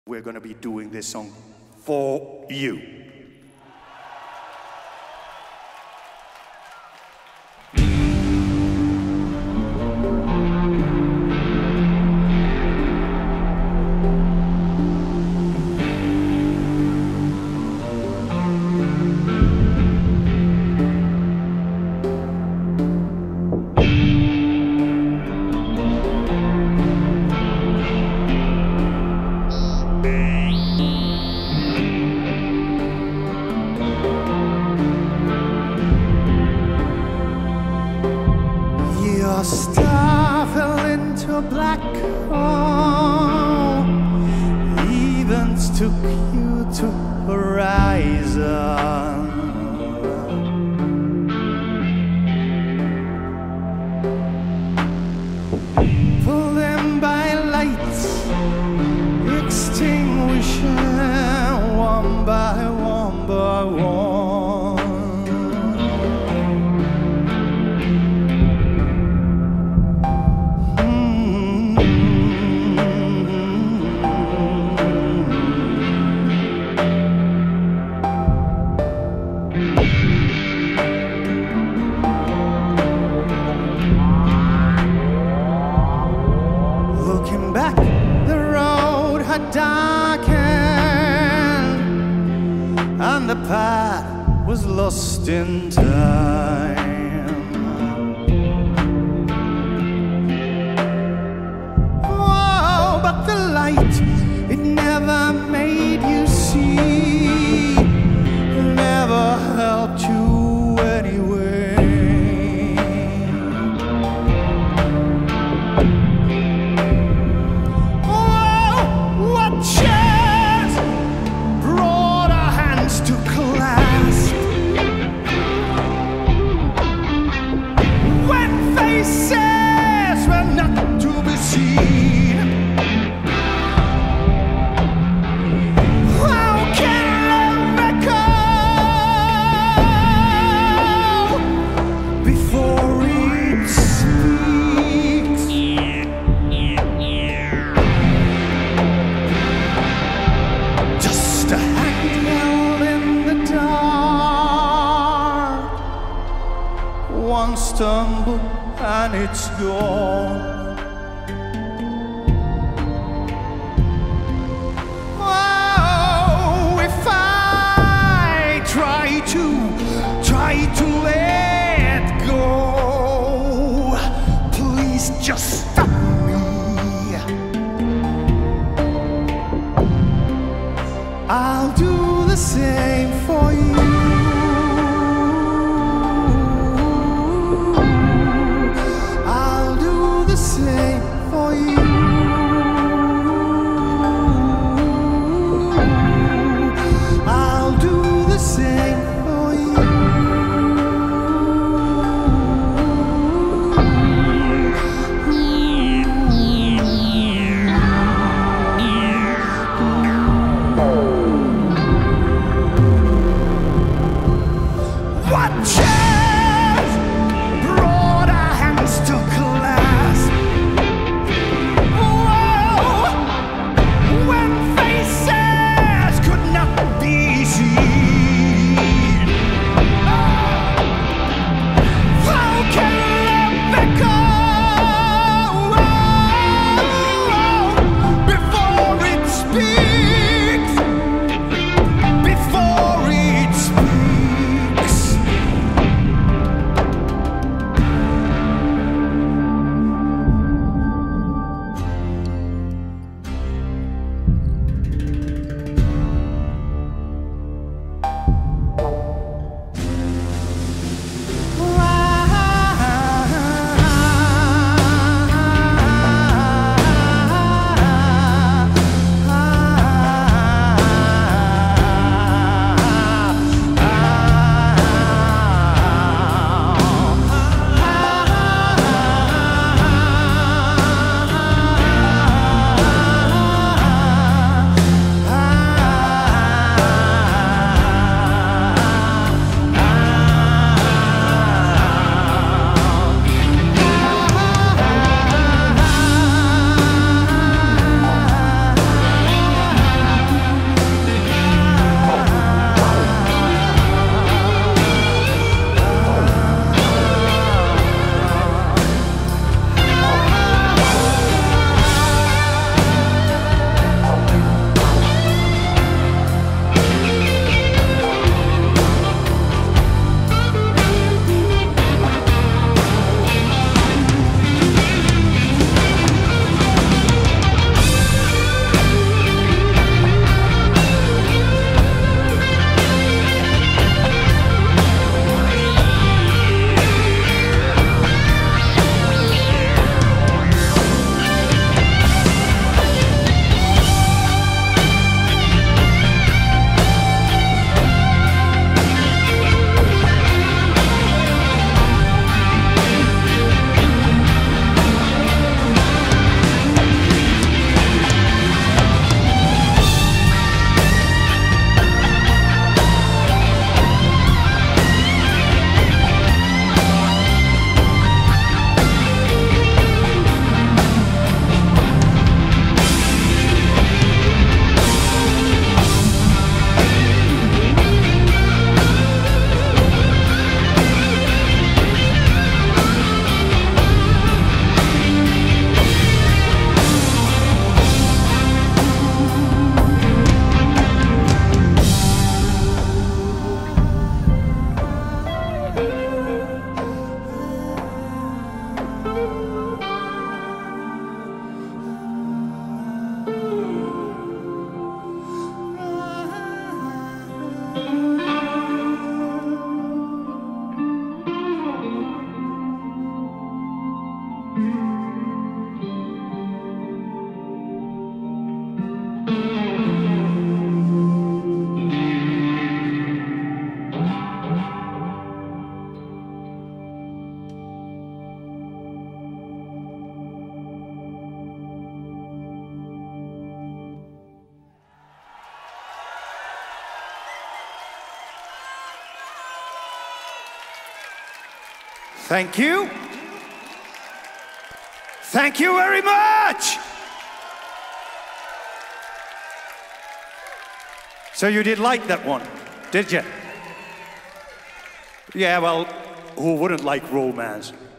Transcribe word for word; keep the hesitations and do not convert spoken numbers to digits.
We're gonna be doing this song for you. Your star fell into a black hole. Events took you to horizon. Pull them by lights, extinguishing one by one by one. Looking back, the road had darkened, and the path was lost in time. Oh, but the light, it never made you see, never helped you anyway. One stumble and it's gone. Oh, if I try to, try to let go, please just stop me. I'll do the same for you. Thank you. Thank you very much. So you did like that one, did you? Yeah, well, who wouldn't like romance?